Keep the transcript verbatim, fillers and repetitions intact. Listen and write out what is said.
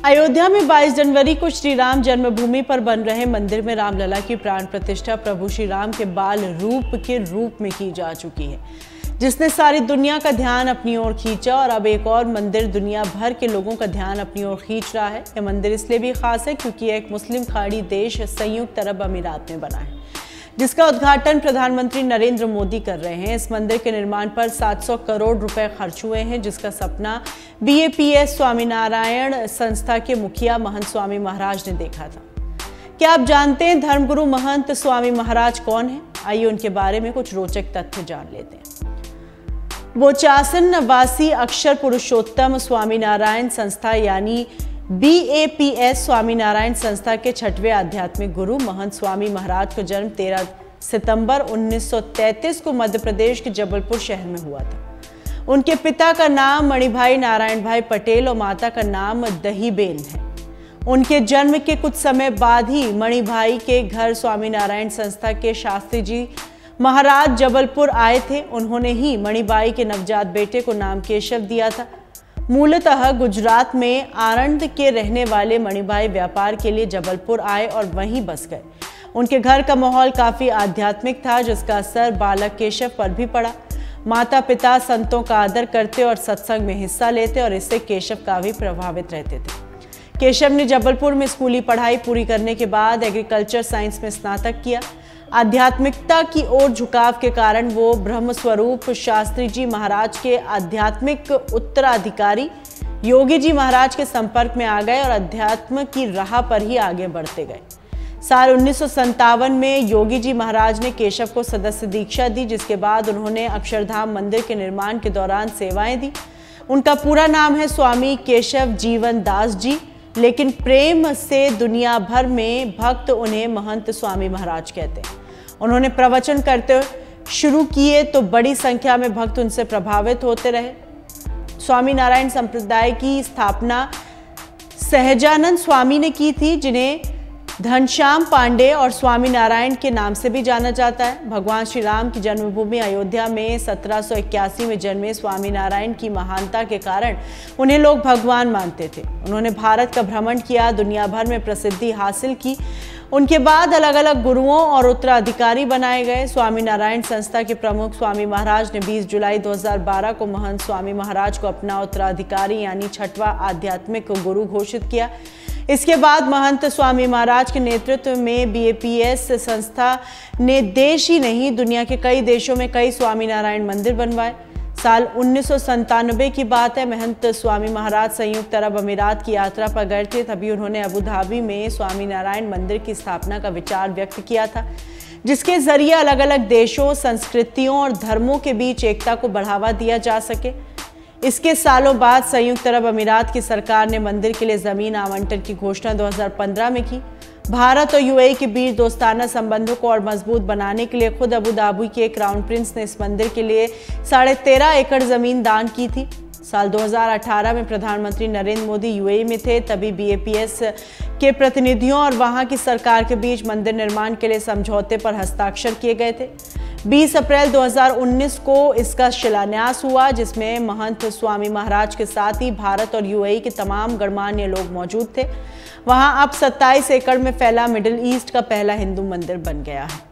अयोध्या में बाईस जनवरी को श्री राम जन्मभूमि पर बन रहे मंदिर में रामलला की प्राण प्रतिष्ठा प्रभु श्री राम के बाल रूप के रूप में की जा चुकी है, जिसने सारी दुनिया का ध्यान अपनी ओर खींचा। और अब एक और मंदिर दुनिया भर के लोगों का ध्यान अपनी ओर खींच रहा है। यह मंदिर इसलिए भी खास है क्योंकि यह एक मुस्लिम खाड़ी देश संयुक्त अरब अमीरात में बना है, जिसका उद्घाटन प्रधानमंत्री नरेंद्र मोदी कर रहे हैं। इस मंदिर के निर्माण पर सात सौ करोड़ रुपए खर्च हुए हैं, जिसका सपना B A P S Swaminarayan संस्था के मुखिया महंत स्वामी महाराज ने देखा था। क्या आप जानते हैं धर्मगुरु महंत स्वामी महाराज कौन है? आइए उनके बारे में कुछ रोचक तथ्य जान लेते हैं। बोचासन वासी अक्षर पुरुषोत्तम स्वामीनारायण संस्था यानी B A P S Swaminarayan संस्था के छठवें आध्यात्मिक गुरु महंत स्वामी महाराज का जन्म तेरह सितंबर उन्नीस सौ तैंतीस को मध्य प्रदेश के जबलपुर शहर में हुआ था। उनके पिता का नाम मणिभाई नारायण भाई पटेल और माता का नाम दहीबेन है। उनके जन्म के कुछ समय बाद ही मणिभाई के घर स्वामीनारायण संस्था के शास्त्री जी महाराज जबलपुर आए थे। उन्होंने ही मणिबाई के नवजात बेटे को नाम केशव दिया था। मूलतः गुजरात में आणंद के रहने वाले मणिबाई व्यापार के लिए जबलपुर आए और वहीं बस गए। उनके घर का माहौल काफी आध्यात्मिक था, जिसका असर बालक केशव पर भी पड़ा। माता पिता संतों का आदर करते और सत्संग में हिस्सा लेते और इससे केशव काफी प्रभावित रहते थे। केशव ने जबलपुर में स्कूली पढ़ाई पूरी करने के बाद एग्रीकल्चर साइंस में स्नातक किया। आध्यात्मिकता की ओर झुकाव के कारण वो ब्रह्मस्वरूप शास्त्री जी महाराज के आध्यात्मिक उत्तराधिकारी योगी जी महाराज के संपर्क में आ गए और अध्यात्म की राह पर ही आगे बढ़ते गए। साल उन्नीस सौ संतावन में योगी जी महाराज ने केशव को सदस्य दीक्षा दी, जिसके बाद उन्होंने अक्षरधाम मंदिर के निर्माण के दौरान सेवाएं दी। उनका पूरा नाम है स्वामी केशव जीवन दास जी, लेकिन प्रेम से दुनिया भर में भक्त उन्हें महंत स्वामी महाराज कहते हैं। उन्होंने प्रवचन करते शुरू किए तो बड़ी संख्या में भक्त उनसे प्रभावित होते रहे। स्वामीनारायण संप्रदाय की स्थापना सहजानंद स्वामी ने की थी, जिन्हें घनश्याम पांडे और स्वामीनारायण के नाम से भी जाना जाता है। भगवान श्री राम की जन्मभूमि अयोध्या में सत्रह सौ इक्यासी में जन्मे स्वामीनारायण की महानता के कारण उन्हें लोग भगवान मानते थे। उन्होंने भारत का भ्रमण किया, दुनिया भर में प्रसिद्धि हासिल की। उनके बाद अलग अलग गुरुओं और उत्तराधिकारी बनाए गए। स्वामीनारायण संस्था के प्रमुख स्वामी महाराज ने बीस जुलाई दो हज़ार बारह को महंत स्वामी महाराज को अपना उत्तराधिकारी यानी छठवां आध्यात्मिक गुरु घोषित किया। इसके बाद महंत स्वामी महाराज के नेतृत्व में बी ए पी एस संस्था ने देश ही नहीं दुनिया के कई देशों में कई स्वामीनारायण मंदिर बनवाए। साल उन्नीस सौ संतानवे की बात है, महंत स्वामी महाराज संयुक्त अरब अमीरात की यात्रा पर गए थे। तभी उन्होंने अबू धाबी में स्वामीनारायण मंदिर की स्थापना का विचार व्यक्त किया था, जिसके जरिए अलग अलग देशों, संस्कृतियों और धर्मों के बीच एकता को बढ़ावा दिया जा सके। इसके सालों बाद संयुक्त अरब अमीरात की सरकार ने मंदिर के लिए जमीन आवंटन की घोषणा दो हज़ार पंद्रह में की। भारत और यू ए ई के बीच दोस्ताना संबंधों को और मजबूत बनाने के लिए खुद अबू धाबी के क्राउन प्रिंस ने इस मंदिर के लिए साढ़े तेरह एकड़ जमीन दान की थी। साल दो हज़ार अठारह में प्रधानमंत्री Narendra Modi U A E में थे, तभी बी ए पी एस के प्रतिनिधियों और वहां की सरकार के बीच मंदिर निर्माण के लिए समझौते पर हस्ताक्षर किए गए थे। बीस अप्रैल दो हज़ार उन्नीस को इसका शिलान्यास हुआ, जिसमें महंत स्वामी महाराज के साथ ही भारत और यू ए ई के तमाम गणमान्य लोग मौजूद थे। वहां अब सत्ताईस एकड़ में फैला मिडिल ईस्ट का पहला हिंदू मंदिर बन गया है।